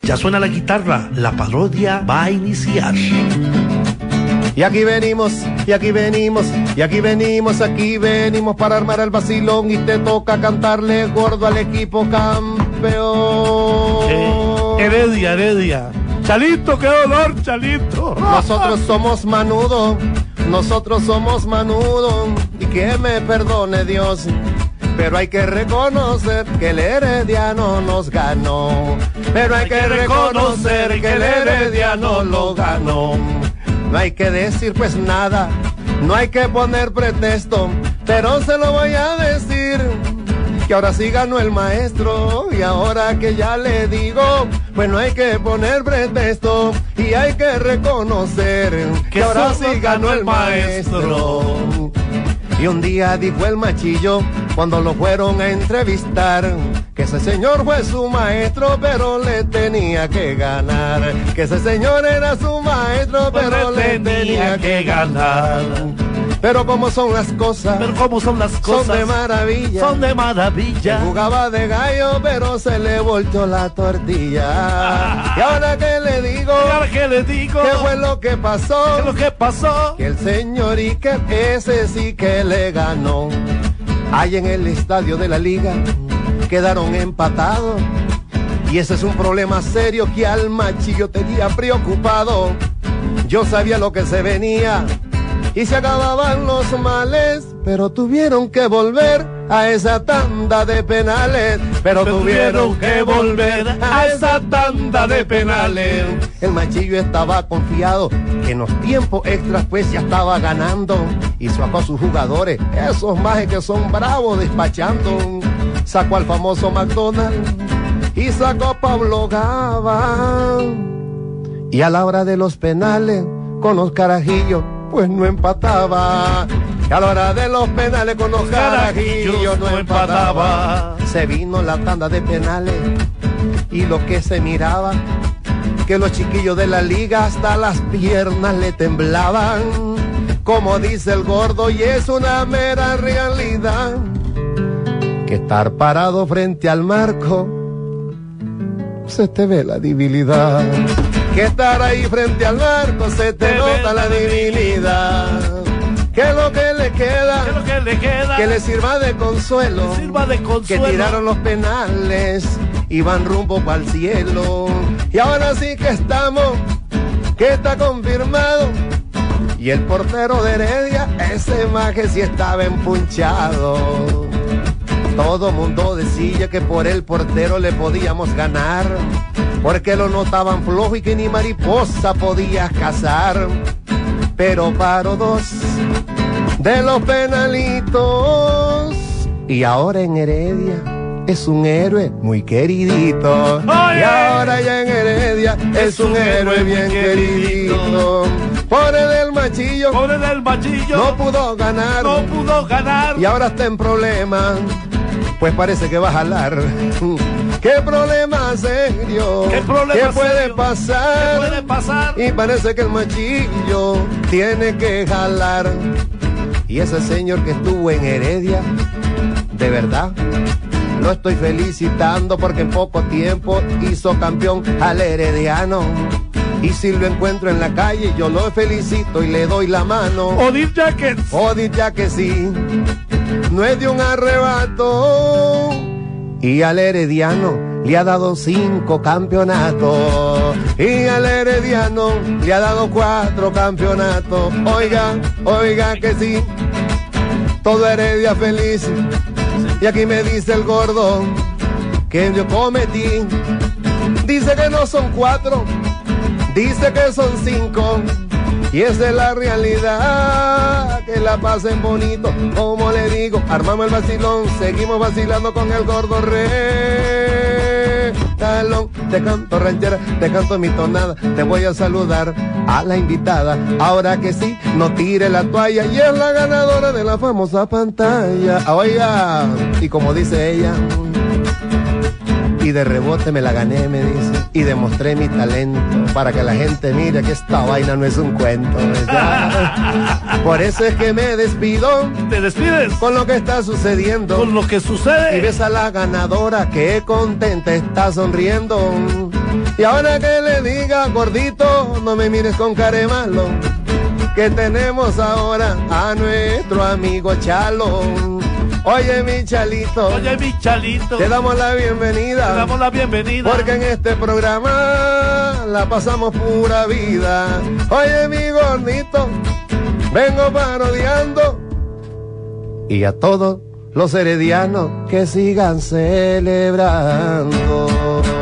Ya suena la guitarra, la parodia va a iniciar. Y aquí venimos, y aquí venimos, y aquí venimos, aquí venimos para armar el vacilón y te toca cantarle gordo al equipo campeón. Heredia. Chalito, qué dolor, Chalito. Nosotros somos Manudo, y que me perdone Dios. Pero hay que reconocer que el Herediano nos ganó. Pero hay que reconocer que el Herediano lo ganó. No hay que decir pues nada, no hay que poner pretexto, pero se lo voy a decir, que ahora sí ganó el maestro, y ahora que ya le digo, pues no hay que poner pretexto, y hay que reconocer que ahora sí ganó el maestro. Y un día dijo el machillo, cuando lo fueron a entrevistar, que ese señor fue su maestro, pero le tenía que ganar. Que ese señor era su maestro, pero le tenía que ganar. Pero como son las cosas, son de maravilla. Son de maravilla. Él jugaba de gallo, pero se le volteó la tortilla. ¿Y ahora qué le digo? ¿Qué fue lo que pasó? ¿Qué es lo que pasó? Que el señor Iker, ese sí que le ganó. Ahí en el estadio de la liga quedaron empatados. Y ese es un problema serio que al machillo tenía preocupado. Yo sabía lo que se venía y se acababan los males, pero tuvieron que volver a esa tanda de penales. Pero tuvieron que volver a esa tanda de penales. El machillo estaba confiado que en los tiempos extras pues ya estaba ganando, y sacó a sus jugadores, esos majes que son bravos despachando. Sacó al famoso McDonald's y sacó a Pablo Gaba. Y a la hora de los penales con los carajillos pues no empataba. Y a la hora de los penales con los carajillos no empataba. Se vino la tanda de penales y lo que se miraba, que los chiquillos de la liga hasta las piernas le temblaban. Como dice el gordo, y es una mera realidad, que estar parado frente al marco se te ve la debilidad. Que estar ahí frente al marco se te nota la divinidad. Que lo que le queda, que le sirva de consuelo, que tiraron los penales y van rumbo para el cielo. Y ahora sí que estamos, que está confirmado. Y el portero de Heredia, ese maje sí estaba empunchado. Todo mundo decía que por el portero le podíamos ganar, porque lo notaban flojo y que ni mariposa podía cazar. Pero paró dos de los penalitos, y ahora en Heredia es un héroe muy queridito. ¡Oye! Y ahora ya en Heredia es un héroe bien queridito. Pobre del machillo, no pudo ganar. Y ahora está en problemas, pues parece que va a jalar. ¿Qué problema serio? ¿Qué puede pasar? Y parece que el machillo tiene que jalar. Y ese señor que estuvo en Heredia, de verdad, lo estoy felicitando, porque en poco tiempo hizo campeón al herediano. Y si lo encuentro en la calle, yo lo felicito y le doy la mano. Odil Jackets sí, no es de un arrebato. Y al herediano le ha dado 5 campeonatos. Y al herediano le ha dado 4 campeonatos. Oiga que sí, todo Heredia feliz. Y aquí me dice el gordo que yo cometí. Dice que no son 4, dice que son 5. Y esa es la realidad, que la pasen bonito. Como le digo, armamos el vacilón, seguimos vacilando con el gordo rey. Talón, te canto ranchera, te canto mi tonada, te voy a saludar a la invitada. Ahora que sí, no tire la toalla, y es la ganadora de la famosa pantalla. Oiga, y como dice ella, y de rebote me la gané, me dice, y demostré mi talento para que la gente mire que esta vaina no es un cuento, ¿verdad? Por eso es que me despido. ¿Te despides? Con lo que está sucediendo. Con lo que sucede. Y ves a la ganadora que contenta está sonriendo. Y ahora que le diga, gordito, no me mires con cara de malo, que tenemos ahora a nuestro amigo Chalo. Oye mi Chalito, Oye mi Chalito, te damos la bienvenida. te damos la bienvenida. Porque en este programa la pasamos pura vida. Oye mi gordito, vengo parodiando. Y a todos los heredianos que sigan celebrando.